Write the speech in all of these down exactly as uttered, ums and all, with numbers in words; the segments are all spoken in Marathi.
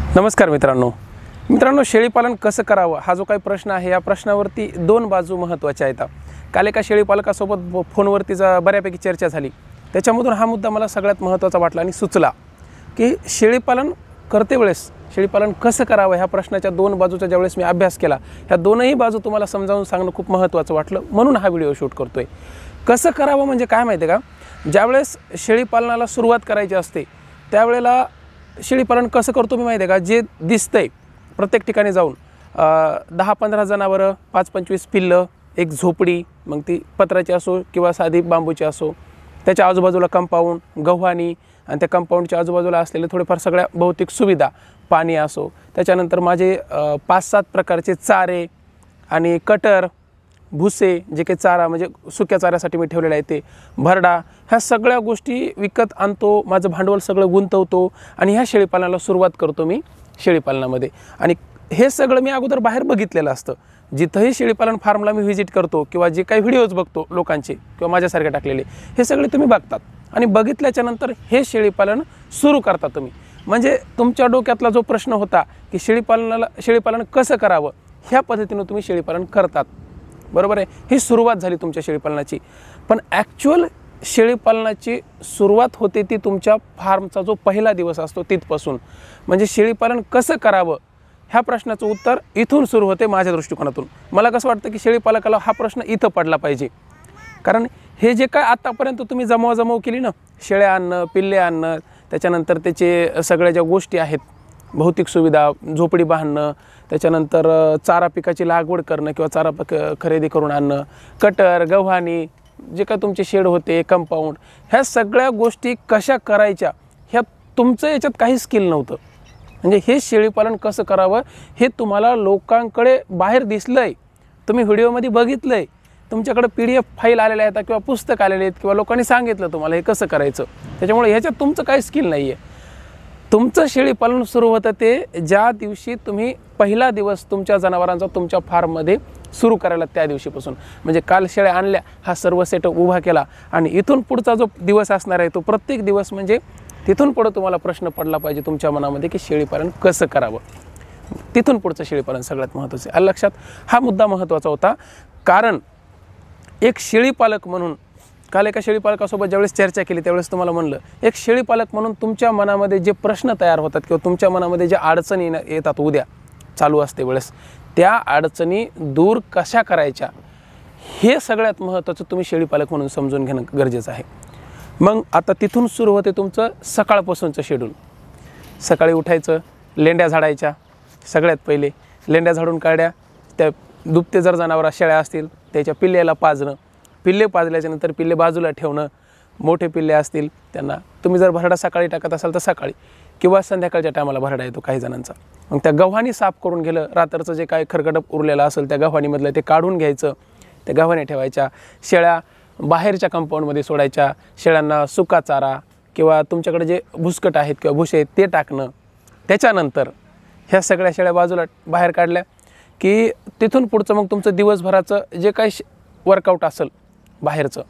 नमस्कार मित्रांनो मित्रांनो शेळीपालन कसं करावं हा जो काही प्रश्न आहे या प्रश्नावरती दोन बाजू महत्त्वाच्या आहेत। काल एका शेळीपालकासोबत फोनवरती बऱ्यापैकी चर्चा झाली, त्याच्यामधून हा मुद्दा मला सगळ्यात महत्त्वाचा वाटला आणि सुचला की शेळीपालन करते वेळेस शेळीपालन कसं करावं ह्या प्रश्नाच्या दोन बाजूचा ज्यावेळेस मी अभ्यास केला, ह्या दोनही बाजू तुम्हाला समजावून सांगणं खूप महत्त्वाचं वाटलं, म्हणून हा व्हिडिओ शूट करतोय। कसं करावं म्हणजे काय माहिती आहे का, ज्यावेळेस शेळीपालनाला सुरुवात करायची असते त्यावेळेला शेळीपालन कसं करतो मी माहिती आहे का, जे दिसतंय प्रत्येक ठिकाणी जाऊन दहा पंधरा जनावरं, पाच पंचवीस पिल्लं, एक झोपडी, मग ती पत्राची असो किंवा साधी बांबूची असो, त्याच्या आजूबाजूला कंपाऊंड, गव्हाणी आणि त्या कंपाऊंडच्या आजूबाजूला असलेले थोडेफार सगळ्या भौतिक सुविधा, पाणी असो, त्याच्यानंतर माझे पाच सात प्रकारचे चारे आणि कटर, भुसे, जे काही चारा म्हणजे सुक्या चाऱ्यासाठी मी ठेवलेला आहे ते, भरडा, ह्या सगळ्या गोष्टी विकत आणतो, माझं भांडवल सगळं गुंतवतो आणि ह्या शेळीपालनाला सुरुवात करतो मी शेळीपालनामध्ये। आणि हे सगळं मी अगोदर बाहेर बघितलेलं असतं, जिथंही शेळीपालन फार्मला मी व्हिजिट करतो किंवा जे काही व्हिडिओज बघतो लोकांचे किंवा माझ्यासारखे टाकलेले, हे सगळे तुम्ही बघतात आणि बघितल्याच्या नंतर हे शेळीपालन सुरू करता तुम्ही। म्हणजे तुमच्या डोक्यातला जो प्रश्न होता की शेळीपालनाला शेळीपालन कसं करावं, ह्या पद्धतीनं तुम्ही शेळीपालन करतात, बरोबर आहे। ही सुरुवात झाली तुमच्या शेळीपालनाची, पण ॲक्च्युअल शेळीपालनाची सुरुवात होते ती तुमच्या फार्मचा जो पहिला दिवस असतो तिथपासून। म्हणजे शेळीपालन कसं करावं ह्या प्रश्नाचं उत्तर इथून सुरू होते माझ्या दृष्टिकोनातून। मला कसं वाटतं की शेळीपालकाला हा प्रश्न इथं पडला पाहिजे, कारण हे जे काय आतापर्यंत तुम्ही जमवाजमव केली ना, शेळ्या आणणं, पिल्ले आणणं, त्याच्यानंतर त्याचे सगळ्या ज्या गोष्टी आहेत, भौतिक सुविधा, झोपडी बांधणं, त्याच्यानंतर चारा पिकाची लागवड करणं किंवा चारा पिक खरेदी करून आणणं, कटर, गव्हाणी, जे काय तुमचे शेड होते, कंपाऊंड, ह्या सगळ्या गोष्टी कशा करायच्या ह्या तुमचं याच्यात काही स्किल नव्हतं। म्हणजे हे शेळीपालन कसं करावं हे तुम्हाला लोकांकडे बाहेर दिसलं आहे, तुम्ही व्हिडिओमध्ये बघितलं आहे, तुमच्याकडे पी डी एफ फाईल आलेल्या आहेत किंवा पुस्तक आलेले आहेत किंवा लोकांनी सांगितलं तुम्हाला हे कसं करायचं, त्याच्यामुळे ह्याच्यात तुमचं काही स्किल नाही आहे। तुमचं शेळीपालन सुरू होतं ते ज्या दिवशी तुम्ही पहिला दिवस तुमच्या जनावरांचा तुमच्या फार्ममध्ये सुरू करायला त्या दिवशीपासून। म्हणजे काल शेळ्या आणल्या, हा सर्व सेटअप उभा केला आणि इथून पुढचा जो दिवस असणार आहे तो प्रत्येक दिवस म्हणजे तिथून पुढं तुम्हाला प्रश्न पडला पाहिजे तुमच्या मनामध्ये की शेळीपालन कसं करावं, तिथून पुढचं शेळीपालन सगळ्यात महत्त्वाचं आहे। लक्षात हा मुद्दा महत्त्वाचा होता, कारण एक शेळीपालक म्हणून काल एका शेळीपालकासोबत ज्यावेळेस चर्चा केली त्यावेळेस तुम्हाला म्हणलं, एक शेळीपालक म्हणून तुमच्या मनामध्ये जे प्रश्न तयार होतात किंवा तुमच्या मनामध्ये ज्या अडचणी येतात उद्या चालू असते वेळेस, त्या अडचणी दूर कशा करायच्या हे सगळ्यात महत्त्वाचं तुम्ही शेळीपालक म्हणून समजून घेणं गरजेचं आहे। मग आता तिथून सुरू होते तुमचं सकाळपासूनचं शेड्यूल। सकाळी उठायचं, लेंड्या झाडायच्या, सगळ्यात पहिले लेंड्या झाडून काढ्या, त्या दुभते जर जनावरं शेळ्या असतील त्याच्या पिल्ल्याला पाजणं, पिल्ले पाजल्याच्या नंतर पिल्ले बाजूला ठेवणं, मोठे पिल्ले असतील त्यांना तुम्ही जर भरडा सकाळी टाकत असाल तर सकाळी किंवा संध्याकाळच्या टायमाला भरडा येतो काही जणांचा, मग त्या गव्हाणी साफ करून गेलं, रात्रचं जे काय खरकटप उरलेलं असेल त्या गव्हाणीमधलं ते काढून घ्यायचं, त्या गव्हाणी ठेवायच्या, शेळ्या बाहेरच्या कंपाऊंडमध्ये सोडायच्या, शेळ्यांना सुका चारा किंवा तुमच्याकडे जे भुसकट आहेत किंवा भुसे आहेत ते टाकणं। त्याच्यानंतर ह्या सगळ्या शेळ्या बाजूला बाहेर काढल्या की तिथून पुढचं मग तुमचं दिवसभराचं जे काही वर्कआउट असेल बाहेरचं,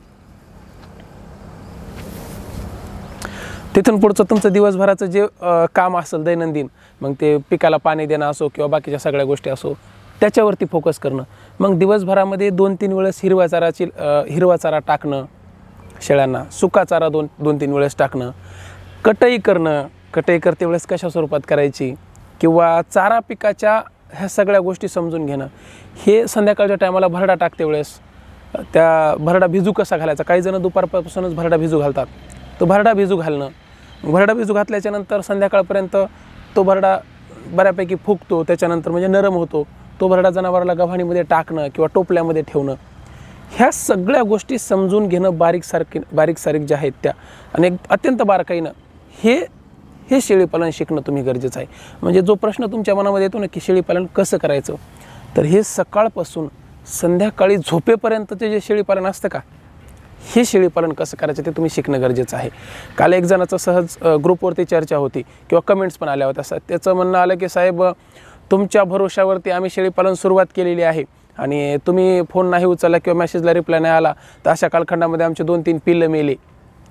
तिथून पुढचं तुमचं दिवसभराचं जे काम असेल दैनंदिन, मग ते पिकाला पाणी देणं असो किंवा बाकीच्या सगळ्या गोष्टी असो, त्याच्यावरती फोकस करणं। मग दिवसभरामध्ये दोन तीन वेळेस हिरवा चाराची हिरवा चारा टाकणं, शेळ्यांना सुका चारा दोन दोन तीन वेळेस टाकणं, कटई करणं, कटई करते वेळेस कशा स्वरूपात करायची किंवा चारा पिकाच्या ह्या सगळ्या गोष्टी समजून घेणं। हे संध्याकाळच्या टायमाला भरडा टाकते वेळेस त्या भरडा भिजू कसा घालायचा, काही जण दुपारपासूनच भरडा भिजू घालतात, तो भरडा भिजू घालणं, भरडा भिजू घातल्याच्या नंतर संध्याकाळपर्यंत तो भरडा बऱ्यापैकी फुगतो, त्याच्यानंतर म्हणजे नरम होतो, तो भरडा जनावराला गव्हाणीमध्ये टाकणं किंवा टोपल्यामध्ये ठेवणं, ह्या सगळ्या गोष्टी समजून घेणं बारीक सारखी बारीक सारीक ज्या आहेत त्या आणि अत्यंत बारकाईनं हे हे शेळीपालन शिकणं तुम्ही गरजेचं आहे। म्हणजे जो प्रश्न तुमच्या मनामध्ये येतो ना की शेळीपालन कसं करायचं, तर हे सकाळपासून संध्याकाळी झोपेपर्यंतचे जे शेळीपालन असतं का, हे शेळीपालन कसं करायचं ते तुम्ही शिकणं गरजेचं आहे। काल एक जणाचं सहज ग्रुपवरती चर्चा होती किंवा कमेंट्स पण आल्या होत्या, त्याचं म्हणणं आलं की साहेब तुमच्या भरोशावरती आम्ही शेळीपालन सुरुवात केलेली आहे आणि तुम्ही फोन नाही उचलला किंवा मेसेजला रिप्लाय नाही आला तर अशा कालखंडामध्ये आमचे दोन तीन पिल्लं मेले।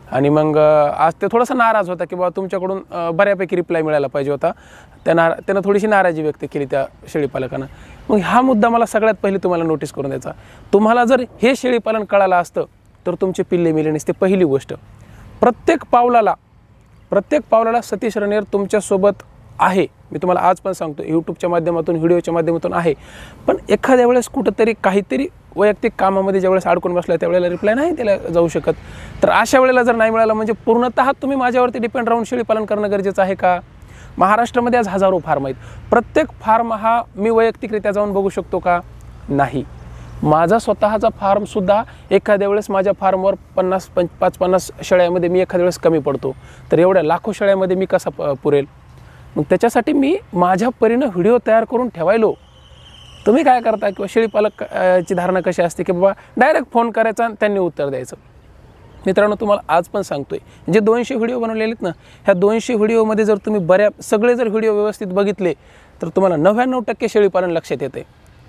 आणि मग आज ते थोडासा नाराज होता की बाबा तुमच्याकडून बऱ्यापैकी रिप्लाय मिळायला पाहिजे होता. त्या नारा त्यानं थोडीशी नाराजी व्यक्त केली त्या शेळीपालकानं. मग हा मुद्दा मला सगळ्यात पहिले तुम्हाला नोटीस करून द्यायचा. तुम्हाला जर हे शेळीपालन कळालं असतं तर तुमचे पिल्ले मिले नसते. पहिली गोष्ट, प्रत्येक पावलाला प्रत्येक पावलाला सतीश रणेर तुमच्यासोबत आहे. मी तुम्हाला आज पण सांगतो, यूट्यूबच्या माध्यमातून, व्हिडिओच्या माध्यमातून आहे. पण एखाद्या वेळेस कुठंतरी काहीतरी वैयक्तिक कामामध्ये ज्यावेळेस अडकून बसला त्यावेळेला रिप्लाय नाही त्याला जाऊ शकत. तर अशा वेळेला जर नाही मिळाला म्हणजे पूर्णतः तुम्ही माझ्यावरती डिपेंड राहून शेळीपालन करणं गरजेचं आहे का? महाराष्ट्रामध्ये आज हजारो फार्म आहेत. प्रत्येक फार्म हा मी वैयक्तिकरित्या जाऊन बघू शकतो का? नाही. माझा स्वतःचा फार्मसुद्धा एखाद्या वेळेस माझ्या फार्मवर पन्नास पंच पाच पन्नास शेळ्यामध्ये मी एखाद्या वेळेस कमी पडतो. तर एवढ्या लाखो शेळ्यामध्ये मी कसा प पुरेल? मग त्याच्यासाठी मी माझ्या परीनं व्हिडिओ तयार करून ठेवायलो. तुम्ही काय करता किंवा शेळीपालक ची धारणा कशी असते की बाबा डायरेक्ट फोन करायचा आणि त्यांनी उत्तर द्यायचं. मित्रांनो, तुम्हाला आज पण सांगतोय, जे दोनशे व्हिडिओ बनवलेले आहेत ना, ह्या दोनशे व्हिडिओमध्ये जर तुम्ही बऱ्या सगळे जर व्हिडिओ व्यवस्थित बघितले तर तुम्हाला नव्याण्णव टक्के शेळीपालन लक्षात येते.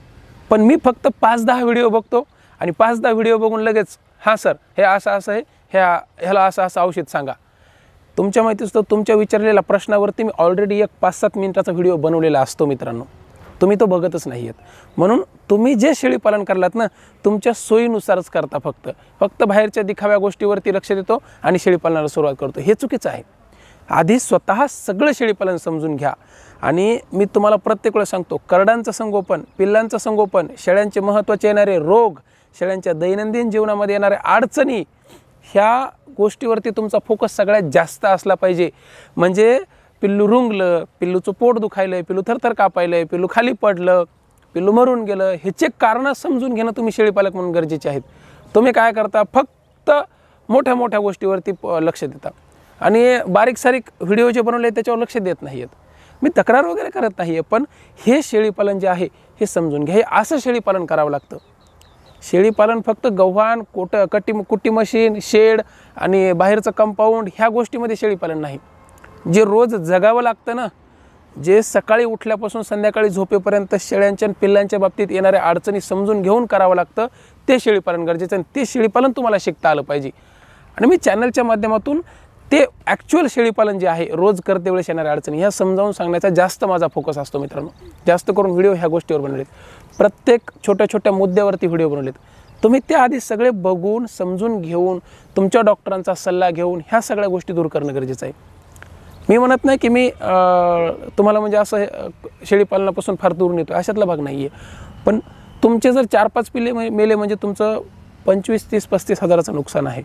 पण मी फक्त पाच दहा व्हिडिओ बघतो आणि पाच दहा व्हिडिओ बघून लगेच हां सर हे असं असं आहे, ह्या ह्याला असं असं औषध सांगा. तुमच्या माहितीच तर तुमच्या विचारलेल्या प्रश्नावरती मी ऑलरेडी एक पाच सात मिनिटाचा व्हिडिओ बनवलेला असतो मित्रांनो. तुम्ही तो बघतच नाही आहेत. म्हणून तुम्ही जे शेळीपालन करलात ना, तुमच्या सोयीनुसारच करता. फक्त फक्त बाहेरच्या दिखाव्या गोष्टीवरती लक्ष देतो आणि शेळीपालनाला सुरुवात करतो, हे चुकीचं आहे. आधी स्वतः सगळं शेळीपालन समजून घ्या. आणि मी तुम्हाला प्रत्येक वेळेस सांगतो, करडांचं संगोपन, पिल्लांचं संगोपन, शेळ्यांचे महत्त्वाचे येणारे रोग, शेळ्यांच्या दैनंदिन जीवनामध्ये येणाऱ्या अडचणी, ह्या गोष्टीवरती तुमचा फोकस सगळ्यात जास्त असला पाहिजे. म्हणजे पिल्लू रुंगलं, पिल्लूचं पोट दुखायलं, पिल्लू थरथर कापायलं, पिल्लू खाली पडलं, पिल्लू मरून गेलं, ह्याचे कारणं समजून घेणं तुम्ही शेळीपालक म्हणून गरजेचे आहेत. तुम्ही काय करता, फक्त मोठ्या मोठ्या गोष्टीवरती लक्ष देता आणि बारीक सारीक व्हिडिओ जे बनवले त्याच्यावर लक्ष देत नाही आहेत. मी तक्रार वगैरे करत नाही आहे, पण हे शेळीपालन जे आहे हे समजून घ्या. हे असं शेळीपालन करावं लागतं. शेळीपालन फक्त गव्हाण, कोट कट्टी कुट्टी मशीन, शेड आणि बाहेरचं कंपाऊंड ह्या गोष्टीमध्ये शेळीपालन नाही. जे रोज जगावं लागतं ना, जे सकाळी उठल्यापासून संध्याकाळी झोपेपर्यंत शेळ्यांच्या आणि पिल्लांच्या बाबतीत येणाऱ्या अडचणी समजून घेऊन करावं लागतं, ते शेळीपालन गरजेचं आहे. ते शेळीपालन तुम्हाला शिकता आलं पाहिजे. आणि मी चॅनलच्या माध्यमातून ते ॲक्च्युअल शेळीपालन जे आहे, रोज करते वेळेस येणाऱ्या अडचणी ह्या समजावून सांगण्याचा जास्त माझा फोकस असतो मित्रांनो. जास्त करून व्हिडिओ ह्या गोष्टीवर बनवलेत. प्रत्येक छोट्या छोट्या मुद्द्यावरती व्हिडिओ बनवलेत. तुम्ही ते आधी सगळे बघून समजून घेऊन तुमच्या डॉक्टरांचा सल्ला घेऊन ह्या सगळ्या गोष्टी दूर करणं गरजेचं आहे. मी म्हणत नाही की मी तुम्हाला म्हणजे असं शेळीपालनापासून फार दूर नेतो, अशातला भाग नाही आहे. पण तुमचे जर चार पाच पिल्ले मेले म्हणजे तुमचं पंचवीस तीस पस्तीस हजाराचं नुकसान आहे.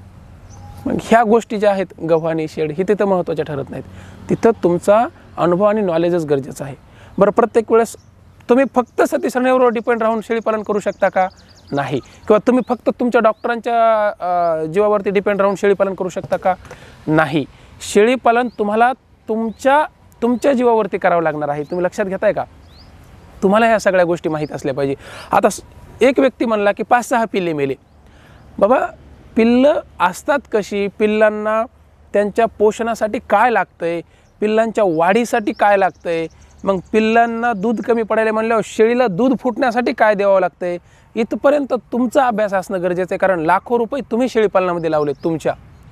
मग ह्या गोष्टी ज्या आहेत गव्हाणी शेड हे तिथं महत्त्वाच्या ठरत नाहीत. तिथं तुमचा अनुभव आणि नॉलेजच गरजेचं आहे. बरं, प्रत्येक वेळेस तुम्ही फक्त सतीश रणेरवर डिपेंड राहून शेळीपालन करू शकता का? नाही. किंवा तुम्ही फक्त तुमच्या डॉक्टरांच्या जीवावरती डिपेंड राहून शेळीपालन करू शकता का? नाही. शेळीपालन तुम्हाला तुमच्या तुमच्या जीवावरती करावं लागणार आहे. तुम्ही लक्षात घेताय का? तुम्हाला ह्या सगळ्या गोष्टी माहीत असल्या पाहिजे. आता एक व्यक्ती म्हणला की पाच सहा पिल्ले मेले. बाबा, पिल्लं असतात कशी, पिल्लांना त्यांच्या पोषणासाठी काय लागतंय, पिल्लांच्या वाढीसाठी काय लागतंय, मग पिल्लांना दूध कमी पडायला म्हणल्यावर शेळीला दूध फुटण्यासाठी काय द्यावं लागतंय, इथपर्यंत तुमचा अभ्यास असणं गरजेचं आहे. कारण लाखो रुपये तुम्ही शेळीपालनामध्ये लावलेत. तुमच्या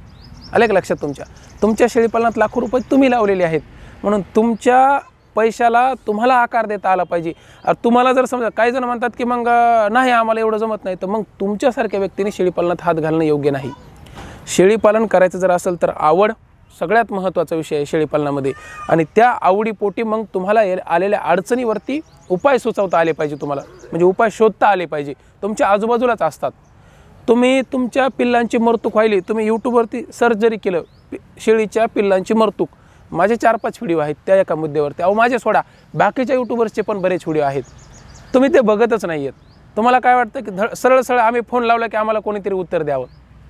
आले का लक्षात? तुमच्या तुमच्या शेळीपालनात लाखो रुपये तुम्ही लावलेले आहेत. म्हणून तुमच्या पैशाला तुम्हाला आकार देता आला पाहिजे. तुम्हाला जर समजा काही जण म्हणतात की मग नाही आम्हाला एवढं जमत नाही, तर मग तुमच्यासारख्या व्यक्तीने शेळीपालनात हात घालणं योग्य नाही. शेळीपालन करायचं जर असेल तर आवड सगळ्यात महत्त्वाचा विषय आहे शेळीपालनामध्ये. आणि त्या आवडीपोटी मग तुम्हाला आलेल्या अडचणीवरती उपाय सुचवता आले पाहिजे. तुम्हाला म्हणजे उपाय शोधता आले पाहिजे. तुमच्या आजूबाजूलाच असतात. तुम्ही तुमच्या पिल्लांची मरतूक व्हायली, तुम्ही यूट्यूबवरती सर्च जरी केलं शेळीच्या पिल्लांची मरतूक, माझे चार पाच व्हिडिओ आहेत त्या एका मुद्द्यावरती. अहो माझे सोडा, बाकीच्या यूट्यूबर्सचे पण बरेच व्हिडिओ आहेत. तुम्ही ते बघतच नाही आहेत. तुम्हाला काय वाटतं की ध सरळ सरळ आम्ही फोन लावला की आम्हाला कोणीतरी उत्तर द्यावं.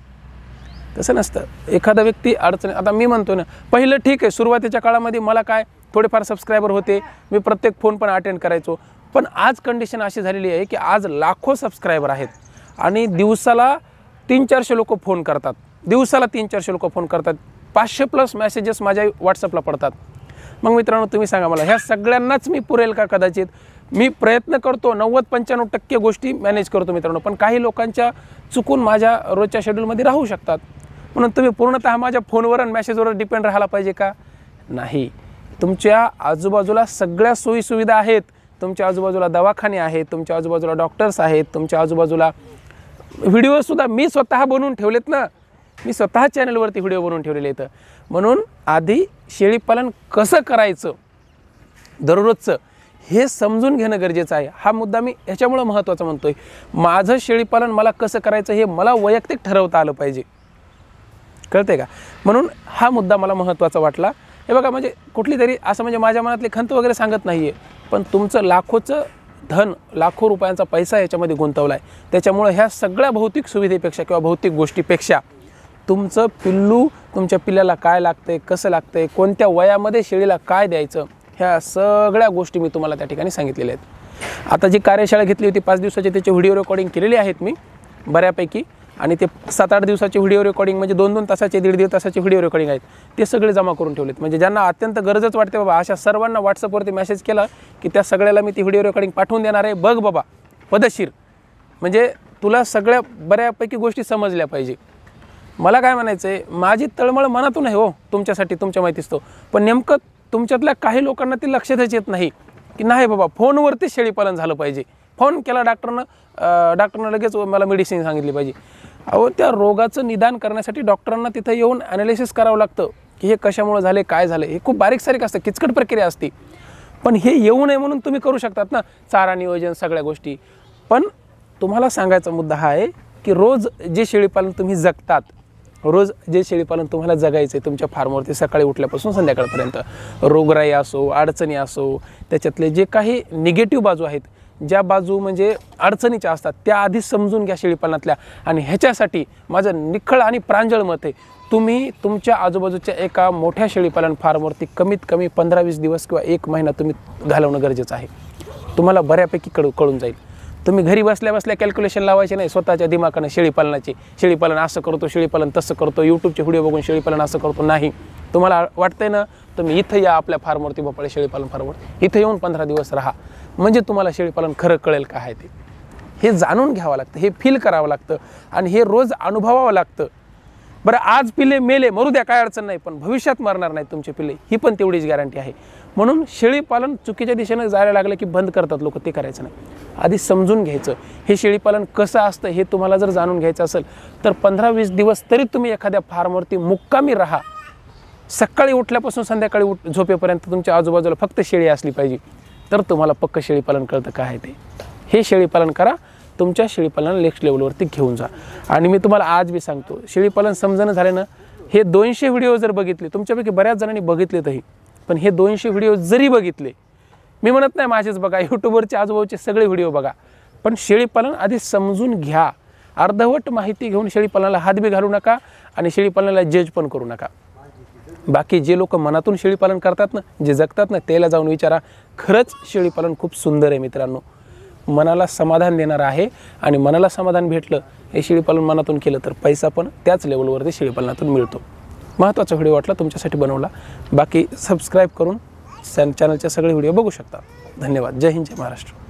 तसं नसतं. एखादा व्यक्ती अडचण, आता मी म्हणतो ना, पहिलं ठीक आहे, सुरुवातीच्या काळामध्ये मला काय थोडेफार सबस्क्रायबर होते, मी प्रत्येक फोन पण अटेंड करायचो. पण आज कंडिशन अशी झालेली आहे की आज लाखो सबस्क्रायबर आहेत आणि दिवसाला तीन चारशे लोक फोन करतात. दिवसाला तीन चारशे लोक फोन करतात. पाचशे प्लस मेसेजेस माझ्या व्हॉट्सअपला पडतात. मग मित्रांनो तुम्ही सांगा मला, ह्या सगळ्यांनाच मी पुरेल का? कदाचित मी प्रयत्न करतो, नव्वद पंच्याण्णव टक्के गोष्टी मॅनेज करतो मित्रांनो. पण काही लोकांच्या चुकून माझ्या रोजच्या शेड्यूलमध्ये राहू शकतात. म्हणून तुम्ही पूर्णतः माझ्या फोनवर आणि मेसेजवर डिपेंड राहायला पाहिजे का? नाही. तुमच्या आजूबाजूला सगळ्या सोयीसुविधा आहेत. तुमच्या आजूबाजूला दवाखाने आहेत, तुमच्या आजूबाजूला डॉक्टर्स आहेत, तुमच्या आजूबाजूला व्हिडिओसुद्धा मी स्वतः बनवून ठेवलेत ना. मी स्वतः चॅनलवरती व्हिडिओ बनवून ठेवलेले आहेत. म्हणून आधी शेळीपालन कसं करायचं दररोजचं हे समजून घेणं गरजेचं आहे. हा मुद्दा मी ह्याच्यामुळं महत्त्वाचा म्हणतोय. माझं शेळीपालन मला कसं करायचं हे मला वैयक्तिक ठरवता आलं पाहिजे. कळते का? म्हणून हा मुद्दा मला महत्त्वाचा वाटला. हे बघा, म्हणजे कुठली तरी असं म्हणजे माझ्या मनातली खंत वगैरे सांगत नाही आहे, पण तुमचं लाखोचं धन, लाखो रुपयांचा पैसा याच्यामध्ये गुंतवला आहे. त्याच्यामुळं ह्या सगळ्या भौतिक सुविधेपेक्षा किंवा भौतिक गोष्टीपेक्षा तुमचं पिल्लू, तुमच्या पिल्ल्याला काय लागतंय, कसं लागतंय, कोणत्या वयामध्ये शेळीला काय द्यायचं, ह्या सगळ्या गोष्टी मी तुम्हाला त्या ठिकाणी सांगितलेल्या आहेत. आता जी कार्यशाळा घेतली होती पाच दिवसाची त्याची व्हिडिओ रेकॉर्डिंग केलेली आहेत मी बऱ्यापैकी. आणि ते सात आठ दिवसाचे व्हिडिओ रेकॉर्डिंग म्हणजे दोन दोन तासाचे दीड दीड तासाचे व्हिडिओ रेकॉर्डिंग आहेत ते सगळे जमा करून ठेवलेत. म्हणजे ज्यांना अत्यंत गरजच वाटते बाबा अशा सर्वांना व्हॉट्सअपवरती मेसेज केला की त्या सगळ्याला मी ती व्हिडिओ रेकॉर्डिंग पाठवून देणार आहे. बघ बाबा पदशीर, म्हणजे तुला सगळ्या बऱ्यापैकी गोष्टी समजल्या पाहिजे. मला काय म्हणायचं आहे, माझी तळमळ मनातून आहे हो तुमच्यासाठी, तुमच्या माहितीच तो. पण नेमकं तुमच्यातल्या काही लोकांना ती लक्षातच येत नाही की नाही बाबा फोनवरतीच शेळीपालन झालं पाहिजे. फोन केला डॉक्टरनं, डॉक्टरनं लगेच मला मेडिसिन सांगितली पाहिजे. अहो, त्या रोगाचं निदान करण्यासाठी डॉक्टरांना तिथं येऊन ॲनालिसिस करावं लागतं की हे कशामुळे झाले, काय झाले. हे खूप बारीक सारीक असतं, किचकट प्रक्रिया असते. पण हे येऊ नये म्हणून तुम्ही करू शकतात ना, चारा नियोजन, सगळ्या गोष्टी. पण तुम्हाला सांगायचा मुद्दा हा आहे की रोज जे शेळीपालन तुम्ही जगतात, रोज जे शेळीपालन तुम्हाला जगायचं आहे तुमच्या फार्मवरती सकाळी उठल्यापासून संध्याकाळपर्यंत, रोगराई असो, अडचणी असो, त्याच्यातले जे काही निगेटिव्ह बाजू आहेत, ज्या बाजू म्हणजे अडचणीच्या असतात, त्या आधी समजून घ्या शेळीपालनातल्या. आणि ह्याच्यासाठी माझं निखळ आणि प्रांजळ मत आहे, तुम्ही तुमच्या आजूबाजूच्या एका मोठ्या शेळीपालन फार्मवरती कमीत कमी पंधरा वीस दिवस किंवा एक महिना तुम्ही घालवणं गरजेचं आहे. तुम्हाला बऱ्यापैकी कळू कळून जाईल. तुम्ही घरी बसल्या बसल्या कॅल्क्युलेशन लावायचे नाही स्वतःच्या दिमागाने शेळीपालनाची. शेळीपालन असं करतो, शेळीपालन तसं करतो, यूट्यूबचे व्हिडिओ बघून शेळीपालन असं करतो. नाही, तुम्हाला वाटतंय ना, तुम्ही इथं या आपल्या फार्मवरती, भोपाळे शेळीपालन फार्मवर, इथं येऊन पंधरा दिवस राहा, म्हणजे तुम्हाला शेळीपालन खरं कळेल काय आहे ते. हे जाणून घ्यावं लागतं, हे फील करावं लागतं आणि हे रोज अनुभवावं लागतं. बरं, आज पिल्ले मेले, मरू द्या, काय अडचण नाही, पण भविष्यात मरणार नाहीत तुमचे पिल्ले, ही पण तेवढीच गॅरंटी आहे. म्हणून शेळीपालन चुकीच्या दिशेनं जायला लागलं की बंद करतात लोक, ते करायचं नाही. आधी समजून घ्यायचं हे शेळीपालन कसं असतं हे तुम्हाला जर जाणून घ्यायचं असेल तर पंधरा वीस दिवस तरी तुम्ही एखाद्या फार्मवरती मुक्कामी राहा. सकाळी उठल्यापासून संध्याकाळी उठ झोपेपर्यंत तुमच्या आजूबाजूला फक्त शेळी असली पाहिजे, तर तुम्हाला पक्क शेळीपालन कळतं काय आहे ते. हे शेळीपालन करा, तुमच्या शेळीपालनाला नेक्स्ट लेवलवरती घेऊन जा. आणि मी तुम्हाला आज बी सांगतो, शेळीपालन समजणं झालं ना, हे दोनशे व्हिडिओ जर बघितले, तुमच्यापैकी बऱ्याच जणांनी बघितलेतही, पण हे दोनशे व्हिडिओ जरी बघितले, मी म्हणत नाही माझेच बघा, यूट्यूबवरचे आजूबाजूचे सगळे व्हिडिओ बघा, पण शेळीपालन आधी समजून घ्या. अर्धवट माहिती घेऊन शेळीपालनाला हातबी घालू नका आणि शेळीपालनाला जज पण करू नका. बाकी जे लोक मनातून शेळीपालन करतात ना, जे जगतात ना, त्याला जाऊन विचारा. खरंच शेळीपालन खूप सुंदर आहे मित्रांनो, मनाला समाधान देणारं आहे. आणि मनाला समाधान भेटलं, हे शेळीपालन मनातून केलं तर पैसा पण त्याच लेवलवरती शेळीपालनातून मिळतो. महत्त्वाचा व्हिडिओ वाटला, तुमच्यासाठी बनवला. बाकी सबस्क्राईब करून चॅनलचे सगळे व्हिडिओ बघू शकता. धन्यवाद. जय हिंद, जय महाराष्ट्र.